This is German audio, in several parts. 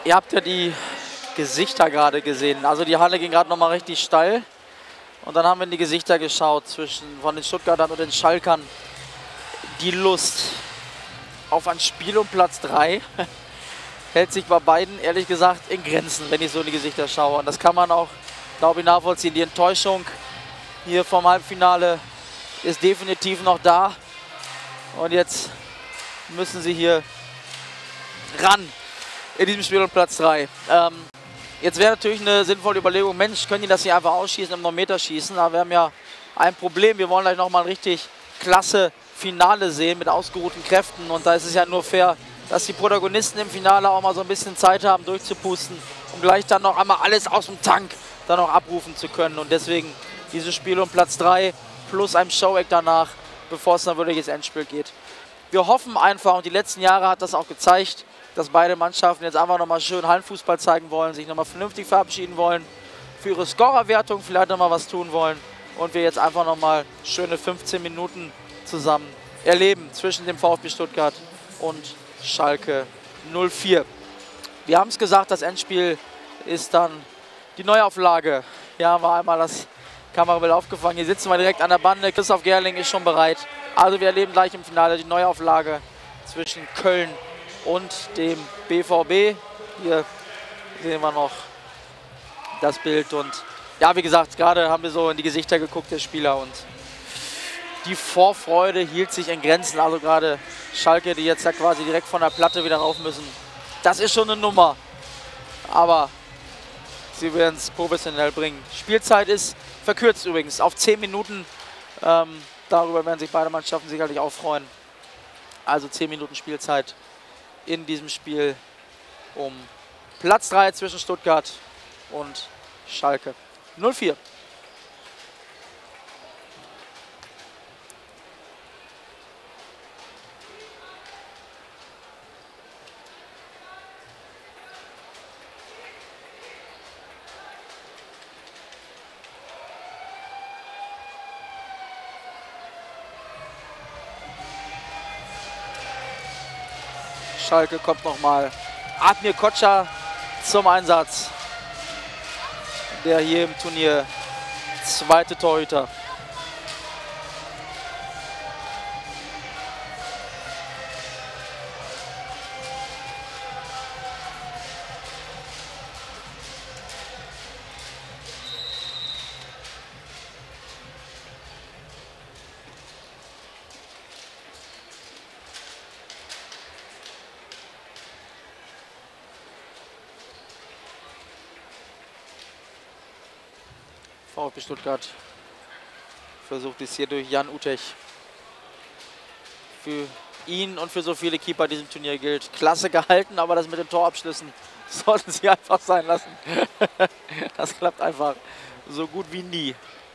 Ihr habt ja die Gesichter gerade gesehen. Also die Halle ging gerade nochmal richtig steil. Und dann haben wir in die Gesichter geschaut von den Stuttgartern und den Schalkern. Die Lust auf ein Spiel um Platz 3 hält sich bei beiden, ehrlich gesagt, in Grenzen, wenn ich so in die Gesichter schaue. Und das kann man auch, glaube ich, nachvollziehen. Die Enttäuschung hier vom Halbfinale ist definitiv noch da. Und jetzt müssen sie hier ran in diesem Spiel um Platz 3. Jetzt wäre natürlich eine sinnvolle Überlegung, Mensch, können die das hier einfach ausschießen, im 9-Meter schießen? Aber wir haben ja ein Problem. Wir wollen gleich nochmal ein richtig klasse Finale sehen mit ausgeruhten Kräften. Und da ist es ja nur fair, dass die Protagonisten im Finale auch mal so ein bisschen Zeit haben, durchzupusten, um gleich dann noch einmal alles aus dem Tank dann auch abrufen zu können. Und deswegen dieses Spiel um Platz 3 plus ein Show-Act danach, bevor es dann wirklich ins Endspiel geht. Wir hoffen einfach, und die letzten Jahre hat das auch gezeigt, dass beide Mannschaften jetzt einfach nochmal schön Hallenfußball zeigen wollen, sich nochmal vernünftig verabschieden wollen, für ihre Scorerwertung vielleicht nochmal was tun wollen und wir jetzt einfach nochmal schöne 15 Minuten zusammen erleben zwischen dem VfB Stuttgart und Schalke 04. Wir haben es gesagt, das Endspiel ist dann die Neuauflage. Hier haben wir einmal das Kamerabild aufgefangen. Hier sitzen wir direkt an der Bande. Christoph Gerling ist schon bereit. Also wir erleben gleich im Finale die Neuauflage zwischen Köln und dem BVB. Hier sehen wir noch das Bild. Und ja, wie gesagt, gerade haben wir so in die Gesichter geguckt der Spieler und die Vorfreude hielt sich in Grenzen. Also gerade Schalke, die jetzt ja quasi direkt von der Platte wieder rauf müssen. Das ist schon eine Nummer. Aber sie werden es professionell bringen. Spielzeit ist verkürzt übrigens auf 10 Minuten. Darüber werden sich beide Mannschaften sicherlich auch freuen. Also 10 Minuten Spielzeit in diesem Spiel um Platz 3 zwischen Stuttgart und Schalke 04. Schalke kommt nochmal Admir Koca zum Einsatz. Der hier im Turnier zweite Torhüter. VfB Stuttgart versucht es hier durch Jan Utech. Für ihn und für so viele Keeper in diesem Turnier gilt. Klasse gehalten, aber das mit den Torabschlüssen sollten sie einfach sein lassen. Das klappt einfach so gut wie nie.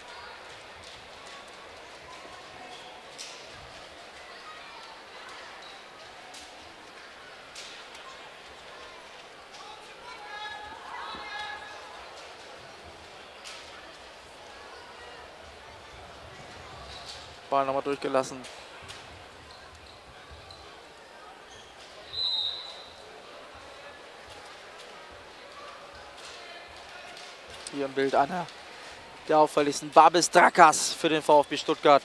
Ball nochmal durchgelassen. Hier im Bild einer der auffälligsten. Babis Drakas für den VfB Stuttgart.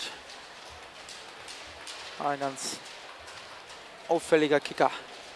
Ein ganz auffälliger Kicker.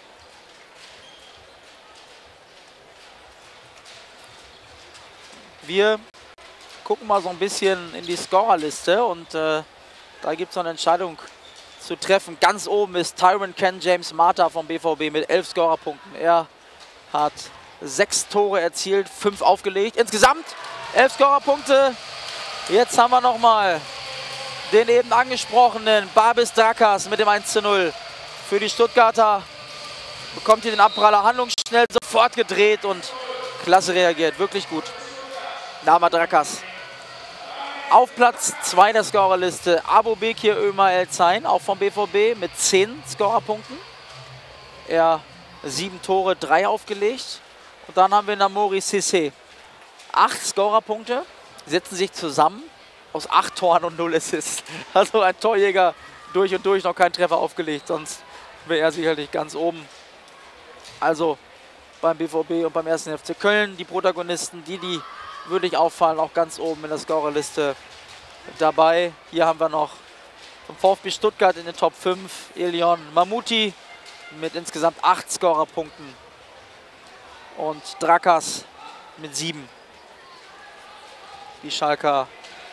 Wir gucken mal so ein bisschen in die Scorerliste und da gibt es noch eine Entscheidung zu treffen. Ganz oben ist Tyron Ken James Marta vom BVB mit 11 Scorerpunkten. Er hat 6 Tore erzielt, 5 aufgelegt. Insgesamt 11 Scorerpunkte. Jetzt haben wir nochmal den eben angesprochenen Babis Drakas mit dem 1:0 für die Stuttgarter. Bekommt hier den Abpraller handlungsschnell sofort gedreht und klasse reagiert. Wirklich gut. Nama Drakas. Auf Platz 2 der Scorerliste Abubekir Ömer El-Zain, auch vom BVB mit 10 Scorerpunkten. Er 7 Tore, 3 aufgelegt. Und dann haben wir Namori Cissé. 8 Scorerpunkte, setzen sich zusammen aus 8 Toren und 0 Assists. Also ein Torjäger durch und durch, noch keinen Treffer aufgelegt, sonst wäre er sicherlich ganz oben. Also beim BVB und beim 1. FC Köln. Die Protagonisten, die wirklich auffallen, auch ganz oben in der Scorerliste dabei. Hier haben wir noch vom VfB Stuttgart in den Top 5 Elion Mamouti mit insgesamt 8 Scorerpunkten und Drakas mit 7. Die Schalker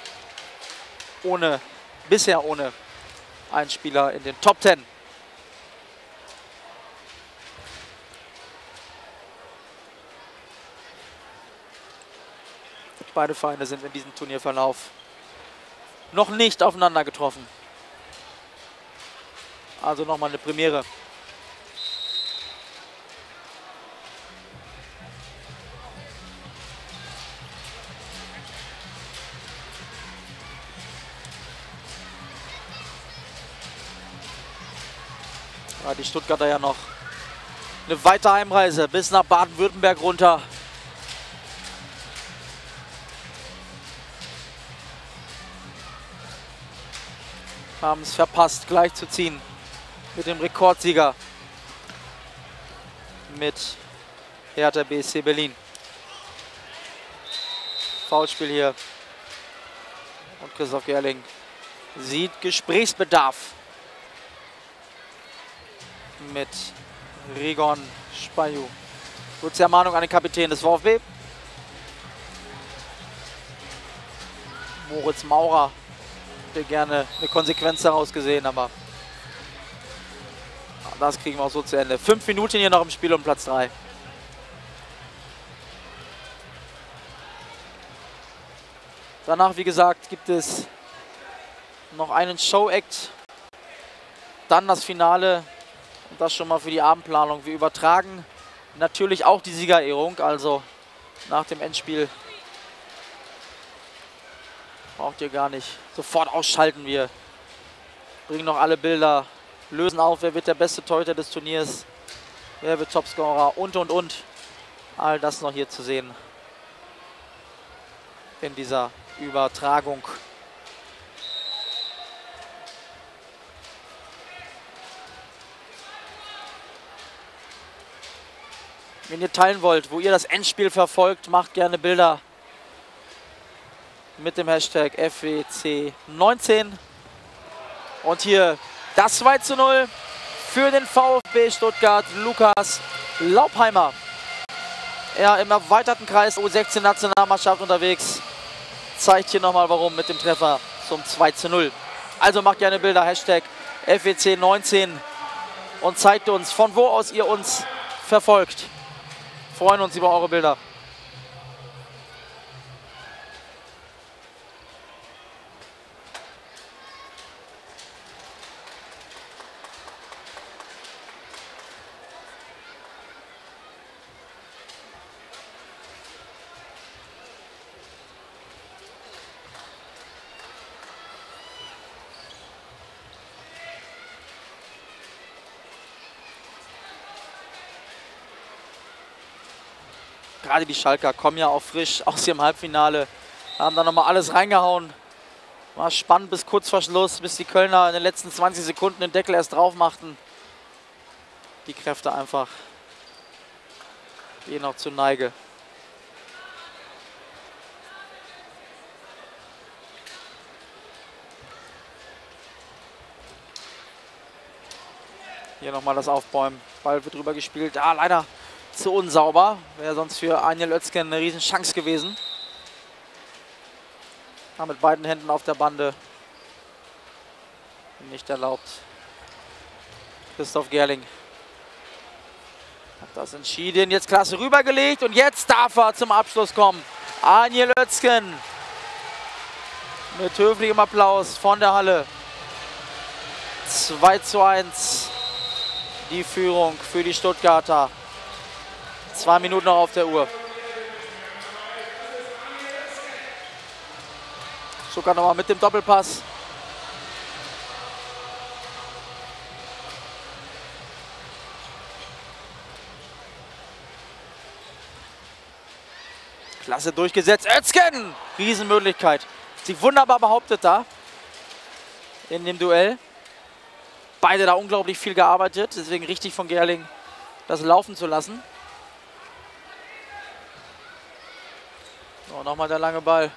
bisher ohne einen Spieler in den Top 10. Beide Vereine sind in diesem Turnierverlauf noch nicht aufeinander getroffen. Also nochmal eine Premiere. Ja, die Stuttgarter ja noch eine weite Heimreise bis nach Baden-Württemberg runter. Haben es verpasst, gleich zu ziehen mit dem Rekordsieger, mit Hertha BSC Berlin. Foulspiel hier. Und Christoph Gerling sieht Gesprächsbedarf mit Rigon Spayu. Kurze Ermahnung an den Kapitän des VfB. Moritz Maurer hätte gerne eine Konsequenz daraus gesehen, aber das kriegen wir auch so zu Ende. 5 Minuten hier noch im Spiel um Platz 3. Danach, wie gesagt, gibt es noch einen Show-Act. Dann das Finale. Und das schon mal für die Abendplanung. Wir übertragen natürlich auch die Siegerehrung. Also nach dem Endspiel braucht ihr gar nicht sofort ausschalten. Wir bringen noch alle Bilder, lösen auf, wer wird der beste Torhüter des Turniers, wer wird Topscorer und. All das noch hier zu sehen in dieser Übertragung. Wenn ihr teilen wollt, wo ihr das Endspiel verfolgt, macht gerne Bilder mit dem Hashtag FWC19. Und hier das 2:0 für den VfB Stuttgart. Lukas Laupheimer. Er im erweiterten Kreis U16-Nationalmannschaft unterwegs. Zeigt hier nochmal warum mit dem Treffer zum 2:0. Also macht gerne Bilder, Hashtag FWC19 und zeigt uns, von wo aus ihr uns verfolgt. Freuen uns über eure Bilder. Gerade die Schalker kommen ja auch frisch aus ihrem Halbfinale, haben da nochmal alles reingehauen. War spannend bis kurz vor Schluss, bis die Kölner in den letzten 20 Sekunden den Deckel erst drauf machten. Die Kräfte einfach gehen noch zur Neige. Hier nochmal das Aufbäumen. Ball wird drüber gespielt. Ah, leider zu unsauber. Wäre sonst für Aniel Özcan eine riesen Chance gewesen. Aber mit beiden Händen auf der Bande. Nicht erlaubt. Christoph Gerling hat das entschieden. Jetzt klasse rübergelegt und jetzt darf er zum Abschluss kommen. Aniel Özcan mit höflichem Applaus von der Halle. 2:1 die Führung für die Stuttgarter. 2 Minuten noch auf der Uhr. Sogar nochmal mit dem Doppelpass. Klasse durchgesetzt. Özcan! Riesenmöglichkeit. Sie wunderbar behauptet da in dem Duell. Beide da unglaublich viel gearbeitet. Deswegen richtig von Gerling, das laufen zu lassen. So, nochmal der lange Ball.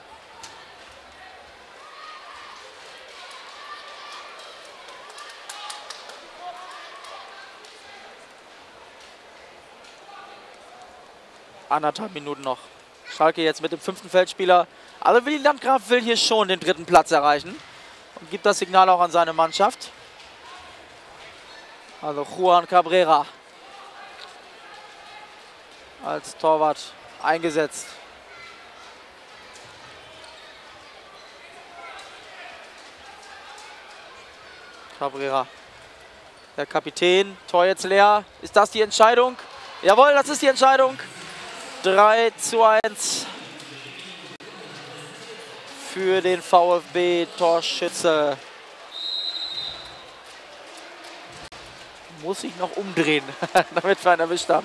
Anderthalb Minuten noch. Schalke jetzt mit dem 5. Feldspieler. Also Willi Landgraf will hier schon den 3. Platz erreichen. Und gibt das Signal auch an seine Mannschaft. Also Juan Cabrera als Torwart eingesetzt. Cabrera, der Kapitän, Tor jetzt leer. Ist das die Entscheidung? Jawohl, das ist die Entscheidung. 3:1 für den VfB Torschütze. Muss sich noch umdrehen, damit wir ihn erwischt haben.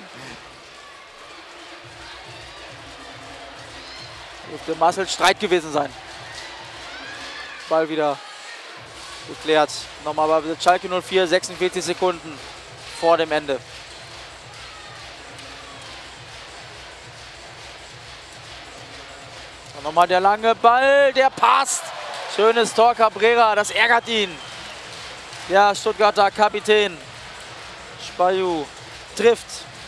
Dürfte Marcel Streit gewesen sein. Ball wieder geklärt. Nochmal bei Schalke 04, 46 Sekunden vor dem Ende. Und nochmal der lange Ball, der passt. Schönes Tor, Cabrera, das ärgert ihn. Ja, Stuttgarter Kapitän Spaju trifft.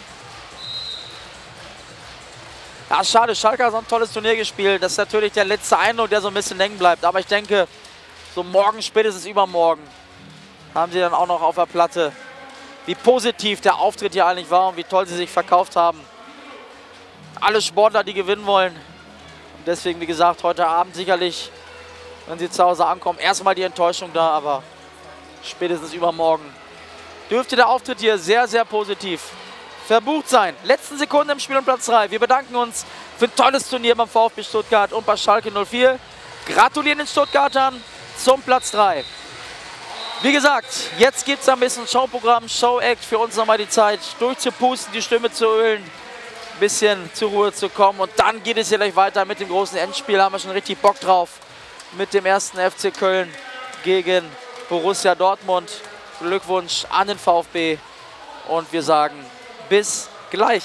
Ja, schade, Schalke hat so ein tolles Turnier gespielt. Das ist natürlich der letzte Eindruck, der so ein bisschen hängen bleibt. Aber ich denke, so morgen, spätestens übermorgen, haben sie dann auch noch auf der Platte, wie positiv der Auftritt hier eigentlich war und wie toll sie sich verkauft haben. Alle Sportler, die gewinnen wollen. Und deswegen, wie gesagt, heute Abend sicherlich, wenn sie zu Hause ankommen, erstmal die Enttäuschung da, aber spätestens übermorgen dürfte der Auftritt hier sehr, sehr positiv verbucht sein. Letzten Sekunden im Spiel um Platz 3. Wir bedanken uns für ein tolles Turnier beim VfB Stuttgart und bei Schalke 04. Gratulieren den Stuttgartern zum Platz 3. Wie gesagt, jetzt gibt es ein bisschen Showprogramm, Show-Act. Für uns nochmal die Zeit, durchzupusten, die Stimme zu ölen, ein bisschen zur Ruhe zu kommen. Und dann geht es hier gleich weiter mit dem großen Endspiel. Da haben wir schon richtig Bock drauf. Mit dem 1. FC Köln gegen Borussia Dortmund. Glückwunsch an den VfB. Und wir sagen bis gleich.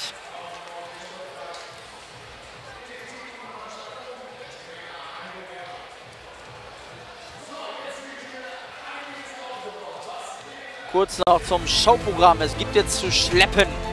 Kurz noch zum Showprogramm. Es gibt jetzt zu schleppen